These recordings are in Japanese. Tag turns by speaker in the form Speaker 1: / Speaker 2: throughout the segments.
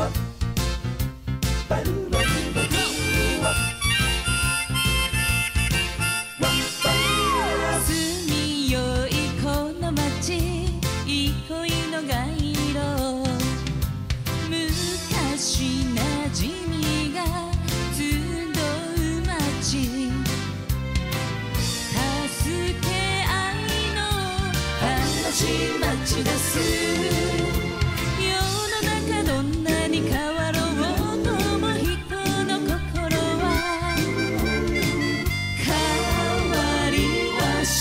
Speaker 1: 街です世の中どんなに変わろうとも人の心は変わりはし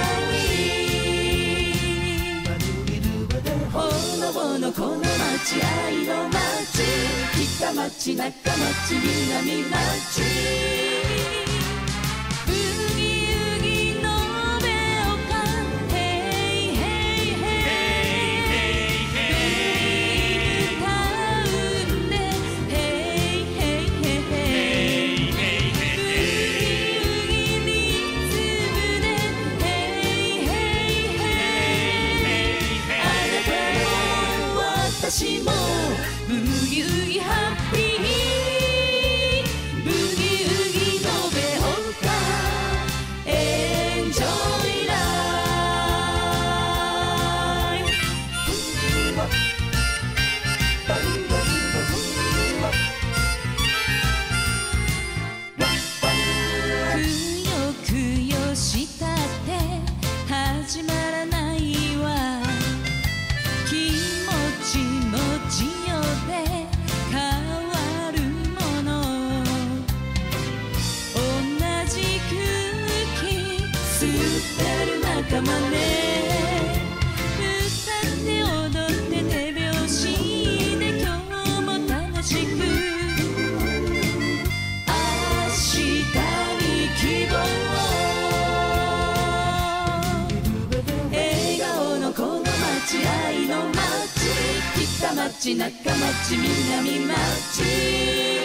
Speaker 1: ないほのぼのこの街愛の街北町中町南町私もブギウギハッピーブギウギのべほかエンジョイライフくよくよしたって始まらないわ仲間ね歌って踊って手拍子で今日も楽しく明日に希望笑顔のこの街愛の街北町中町南町